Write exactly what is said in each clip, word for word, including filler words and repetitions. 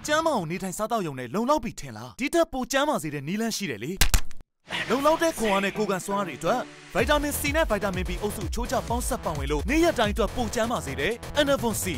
ကျမ်းမအောင်နေထိုင်စားတော့ယုံနဲ့လုံလောက်ပြီထင်လားဒီထက်ပိုကျမ်းမာစေတဲ့နည်းလမ်းရှိတယ်လေလုံလောက်တဲ့ခွန်အားနဲ့ကိုယ်ကန်စွမ်းအားတွေအတွက်ဗိုက်တာမင် C နဲ့ဗိုက်တာမင် B အုပ်စုချိုးချပေါင်းဆက်ပံဝင်လို့နေ့ရက်တိုင်းအတွက်ပိုကျမ်းမာစေတဲ့ Enervon C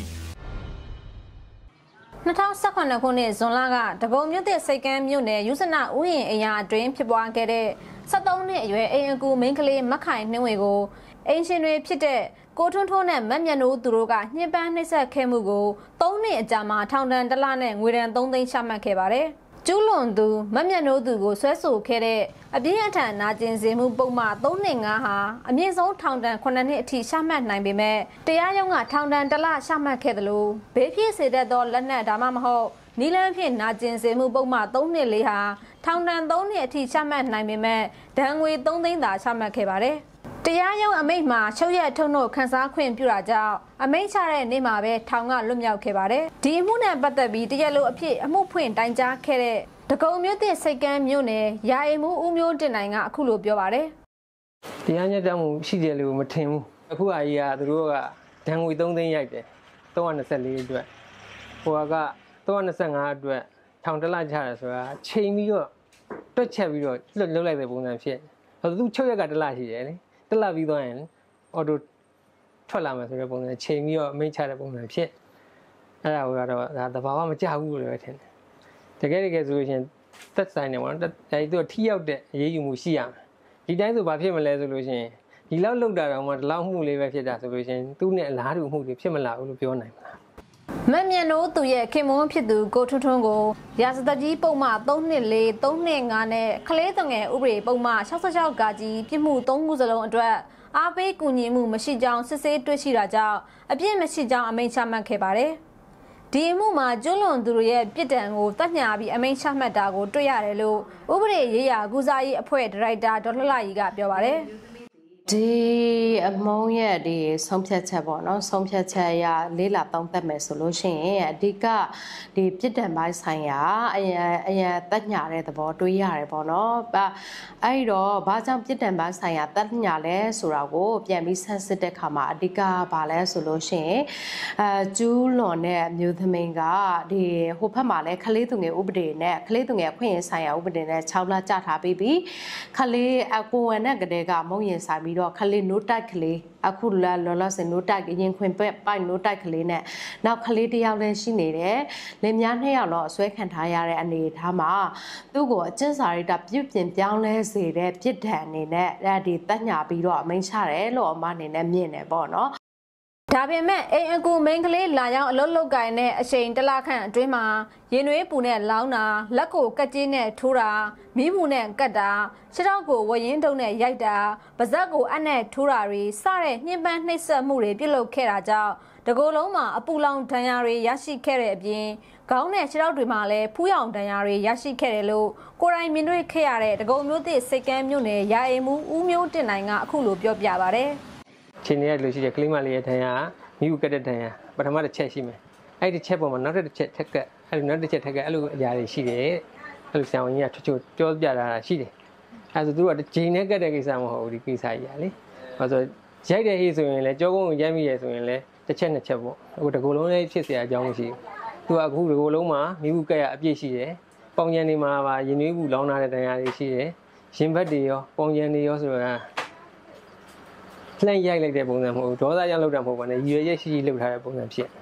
နှစ်ထောင်ဆယ်ခုနှစ်ခုနှစ်ဇွန်လကတကုံမြို့သစ်စိတ်ကမ်းမြို့နယ်ယူဇနာဥယျာဉ်အရာအတွင်းဖြစ်ပွားခဲ့တဲ့ဆက်သုံးနှစ်အရွယ်အိမ်အကူမိန်းကလေးမခိုင်နှင်းဝေကိုအင်ရှင်တွေဖြစ်တဲ့ကိုထွန်းထွန်းနဲ့မက်မြတ်နိုးသူတို့ကညှဉ်းပန်းနှိပ်စက်ခဲ့မှုကိုသုံးနှစ်အကြာမှာထောင်ဒဏ်တစ်လနဲ့ငွေဒဏ်သုံးသိန်းချမှတ်ခဲ့ပါတယ်။ကျူးလွန်သူမက်မြတ်နိုးသူကိုဆွဲဆိုခဲ့တဲ့အပြင်းအထန်နာကျင်စေမှုပုံမှန်သုံးနှစ်ငါးဟာအမြင့်ဆုံးထောင်ဒဏ်ခုနှစ်နှစ်အထိချမှတ်နိုင်ပေမဲ့တရားရုံးကထောင်ဒဏ်တစ်လချမှတ်ခဲ့တယ်လို့ဘေးဖြစ်စေတတ်သောလက်နက်ဒါမှမဟုတ်နီလန်းဖြင့်နာကျင်စေမှုပုံမှန်သုံးနှစ်လေးဟာထောင်ဒဏ်သုံးနှစ်အထိချမှတ်နိုင်ပေမဲ့ဒဏ်ငွေသုံးသိန်းသာချမှတ်ခဲ့ပါတယ်။တရားရုံးအမိန့်မှာချုပ်ရက်ထုံတို့ခန်းစားခွင့်ပြုတာကြောင့်အမိန့်ချတဲ့နေ့မှာပဲထောင်ကလွတ်မြောက်ခဲ့ပါတယ်။ဒီအမှုနဲ့ပတ်သက်ပြီးတရားလိုအဖြစ်အမှုဖွင့်တိုင်ကြားခဲ့တဲ့တကုံမြို့သစ်စိတ်ကမ်းမြို့နယ်ရာအိမ်မှုဦးမျိုးတင်နိုင်ကအခုလိုပြောပါတယ်။တရားညှက်မှုရှိတယ်လို့မထင်ဘူး။အခုအကြီးကသူတို့ကဒဏ်ငွေသုံးသိန်းရိုက်တယ်။သုံးရာနှစ်ဆယ်လေးအတွက်ဟိုကသုံးရာနှစ်ဆယ်ငါအတွက်ထောင်တစ်လချရတယ်ဆိုတာချိန်ပြီးတော့တွက်ချက်ပြီးတော့လွတ်လွတ်လိုက်တဲ့ပုံစံဖြစ်။ဟိုသူချုပ်ရက်ကတစ်လရှိတယ်လေ။တက်လာပြီးသွားရင်အော်တိုထွက်လာမယ်ဆိုတဲ့ပုံစံချိန်ပြီးတော့အမိန့်ချတဲ့ပုံစံဖြစ်အဲ့ဒါကတော့ဒါတဘာဝမကြဘူးလို့ပဲထင်တယ်တကယ်တကယ်ဆိုလို့ရှိရင်သက်ဆိုင်နေပါတော့အဲဒီသူထိရောက်တဲ့အရေးယူမှုရှိရမယ်ဒီတိုင်းဆိုဘာဖြစ်မလဲဆိုလို့ရှိရင်ဒီလောက်လောက်တာတော့မှဒီလောက်မှုလေးပဲဖြစ်တာဆိုလို့ရှိရင်သူ့နဲ့အလားတူမှုတွေဖြစ်မလာဘူးလို့ပြောနိုင်မလားမက်မြတ်နိုးသူရဲ့ခင်မွန်းဖြစ်သူကိုထွန်းထွန်းကိုရာဇသကြီးပုံမှန်သုံးနှစ်လေးသုံးနှစ်ငါနဲ့ကလေးသွငယ်ဥပဒေပုံမှန်၆၆ဂါကြီးပြစ်မှုသုံးခုစလုံးအတွက်အားပေးကူညီမှုမရှိကြောင်းစစ်ဆေးတွေ့ရှိတာကြောင့်အပြစ်မရှိကြောင်းအမိန့်ချမှတ်ခဲ့ပါတယ်။ဒီအမှုမှာကျွလွန်သူတို့ရဲ့ပြစ်ဒဏ်ကိုတပ်ညာပြီးအမိန့်ချမှတ်တာကိုတွေ့ရတယ်လို့ဥပဒေရေးရာကုစားရေးအဖွဲ့ဒါရိုက်တာဒေါ်လှလှကြီးကပြောပါတယ်။ဒီအမုံရဲ့ဒီဆုံးဖြတ်ချက်ပေါ့နော်ဆုံးဖြတ်ချက်ရလေးလာတောင်းတက်မယ်ဆိုလို့ရှိရင်အဓိကဒီပြစ်ဒဏ်ပိုင်းဆိုင်ရာအရင်အရင်တက်ညာတဲ့သဘောတွေးရတယ်ပေါ့နော်အဲ့တော့ဘာကြောင့်ပြစ်ဒဏ်ပိုင်းဆိုင်ရာတက်ညာလဲဆိုတာကိုပြန်ပြီးဆန်းစစ်တဲ့ခါမှာအဓိကဘာလဲဆိုလို့ရှိရင်အဲကျူးလွန်တဲ့အမျိုးသမီးကဒီဟိုဘက်မှာလဲခလေးသူငယ်ဥပဒေနဲ့ခလေးသူငယ်အခွင့်အရေးဆိုင်ရာဥပဒေနဲ့၆လကြာထားပြီးပြီခလေးအကိုဝန်နဲ့ကလေးကမုံရင်ဆိုင်ပြီးတော့ခလေးနိုးတိုက်ကလေးအခုလာလောလောဆယ်နိုးတိုက်ရင်ခွင်ပိုက်ပိုက်နိုးတိုက်ကလေးနဲ့နောက်ခလေးတယောက်လည်းရှိနေတယ်လင်များနှစ်ယောက်တော့အစွဲခံထားရတဲ့အနေအထားမှာသူ့ကိုအကျဉ်းစာရိတ္တပြုပြင်ပြောင်းလဲစေတဲ့ပြစ်ဒဏ်အနေနဲ့အဲဒီတက်ညာပြီးတော့အမိန့်ချတယ်လို့အမအနေနဲ့မြင်တယ်ပေါ့နော်ဒါပေမဲ့အိမ်အကူမိန်းကလေးလာရောက်အလုပ်လုပ်ကိုင်တဲ့အချိန်တစ်လခန့်အတွင်းမှာရင်နွေးပူနဲ့လောင်းတာလက်ကိုကက်ကြီးနဲ့ထိုးတာမီးပူနဲ့ကတ်တာခြေထောက်ကိုဝရင်တုံးနဲ့ရိုက်တာပါးစပ်ကိုအပ်နဲ့ထိုးတာတွေစတဲ့ညှဉ်းပန်းနှိပ်စက်မှုတွေပြုလုပ်ခဲ့တာကြောင့်တကိုယ်လုံးမှာအပူလောင်ဒဏ်ရာတွေရရှိခဲ့တဲ့အပြင်ခေါင်းနဲ့ခြေထောက်တွေမှာလည်းဖူးယောင်ဒဏ်ရာတွေရရှိခဲ့တယ်လို့ကိုယ်တိုင်မြင်တွေ့ခဲ့ရတဲ့တကုံမျိုးသစ်စိတ်ကမ်းမြို့နယ်ရာအိမ်မှုဦးမျိုးတင်နိုင်ကအခုလိုပြောပြပါဗျချိန်နေရလို့ရှိတဲ့ကလေးမလေးရဲ့ဒဏ်ရာမိဘူးကတဲ့ဒဏ်ရာပထမတစ်ချက်ရှိမယ်အဲ့ဒီချက်ပေါ်မှာနောက်တစ်ချက်ထက်ကအဲ့လိုနောက်တစ်ချက်ထက်ကအဲ့လိုအရာတွေရှိတယ်အဲ့လိုဆရာဝန်ကြီးကချွတ်ချွတ်ပြောပြတာရှိတယ်အဲ့ဆိုသူကဂျိန်နဲ့ကတဲ့ကိစ္စမဟုတ်ဘူးဒီကိစ္စကြီးကလေဘာလို့ဆိုရိုက်တဲ့ဟေးဆိုရင်လည်းကြောကုန်းကိုရိုက်မိရဆိုရင်လည်းတစ်ချက်နှစ်ချက်ပေါ့အခုတကူလုံးလေးဖြစ်เสียအကြောင်းမရှိဘူးသူကအခုတကူလုံးမှာမိဘူးကက်ရအပြည့်ရှိတယ်ပေါင်ကျန်တွေမှာပါရင်နွေးဘူးလောင်းထားတဲ့ဒဏ်ရာတွေရှိတယ်ရင်ဘတ်တွေရောပေါင်ကျန်တွေရောဆိုတာလှမ်းရိုက်လိုက်တဲ့ပုံစံမဟုတ်ဘူးဒေါသကြောင့်လုပ်တာမဟုတ်ပါနဲ့ရည်ရွယ်ချက်ရှိရှိလုပ်ထားတဲ့ပုံစံဖြစ်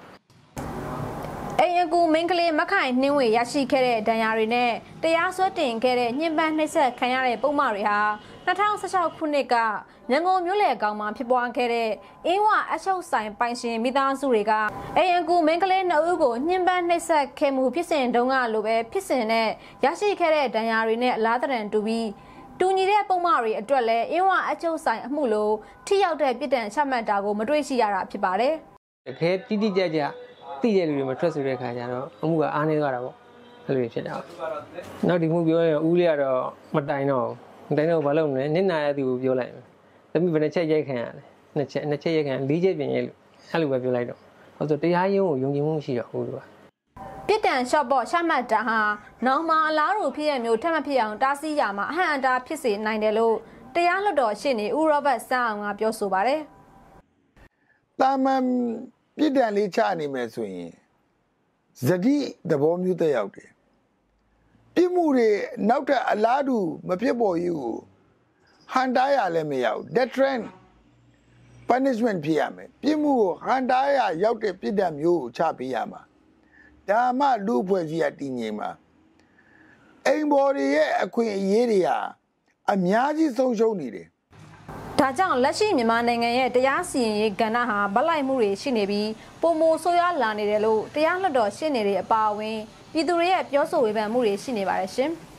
အိမ်အကူမိန်းကလေးမခိုင်နှင်းဝေရရှိခဲ့တဲ့ဒဏ်ရာတွေနဲ့တရားစွဲတင်ခဲ့တဲ့ညှဉ်းပန်းနှိပ်စက်ခံရတဲ့ပုံမှန်တွေဟာ၂၀၁၆ခုနှစ်ကရန်ကုန်မြို့လယ်ကောင်မှာဖြစ်ပွားခဲ့တဲ့အင်းဝအချုပ်ဆိုင်ပိုင်ရှင်မိသားစုတွေကအိမ်အကူမိန်းကလေးနှစ်ဦးကိုညှဉ်းပန်းနှိပ်စက်ခဲ့မှုဖြစ်စဉ်တုန်းကလိုပဲဖြစ်စဉ်နဲ့ရရှိခဲ့တဲ့ဒဏ်ရာတွေနဲ့အလားတန်တူပြီးတူညီတဲ့ပုံမှန်တွေအတွက်လည်းအင်းဝအချုပ်ဆိုင်အမှုလိုထိရောက်တဲ့ပြစ်ဒဏ်ချမှတ်တာကိုမတွေ့ရှိရတာဖြစ်ပါတယ်။တကယ်တိတိကျကျသိတဲ့လူတွေမထွက်ဆိုတဲ့ခါကျတော့အမှုကအားနေသွားတာပေါ့အဲ့လိုဖြစ်တာ။နောက်ဒီမှုပြောရင်ဦးလေးကတော့မတိုင်တော့မတိုင်တော့ဘာလုပ်မလဲနစ်နာရသူကိုပြောလိုက်မယ်။သမီးဘယ်နှချက်ရိုက်ခံရလဲ။နှစ်ချက်နှစ်ချက်ရိုက်ခံလေးချက်ပြင်ရိုက်လို့အဲ့လိုပဲပြောလိုက်တော့ဟောဆိုတရားရုံးကိုယုံကြည်မှုမရှိတော့ဘူးလို့ပြစ်ဒဏ်လျှော့ပေါ့ချမှတ်တာဟာနောက်မှအလားတူဖြစ်ရမျိုးထပ်မဖြစ်အောင်တားဆီးရမှာအဟန့်အတားဖြစ်စေနိုင်တယ်လို့တရားလွှတ်တော်ရှေ့နေဦးရောဘတ်စန်းအောင်ကပြောဆိုပါတယ်။တာမန်ပြစ်ဒဏ်လေးချနေမယ်ဆိုရင်ဇတိသဘောမျိုးတက်ရောက်တယ်ပြစ်မှုတွေနောက်ထပ်အလားတူမဖြစ်ပေါ်ရေးကိုဟန်တားရလည်းမရဘူး deterrent punishment ဖြစ်ရမယ်ပြစ်မှုကိုဟန်တားရရောက်တဲ့ပြစ်ဒဏ်မျိုးကိုချပေးရမှာဒါမှလူအဖွဲ့အစည်းကတည်ငြိမ်မှာအိမ်ပေါ်တွေရဲ့အခွင့်အရေးတွေဟာအများကြီးဆုံးရှုံးနေတယ်ဒါကြောင့်လက်ရှိမြန်မာနိုင်ငံရဲ့တရားစီရင်ရေးကဏ္ဍဟာဗလိုက်မှုတွေရှိနေပြီးပုံမိုဆိုးရွားလာနေတယ်လို့တရားလွှတ်တော်ရှင်းနေတဲ့အပါအဝင်ပြည်သူတွေရဲ့ပြောဆိုဝေဖန်မှုတွေရှိနေပါတယ်ရှင်။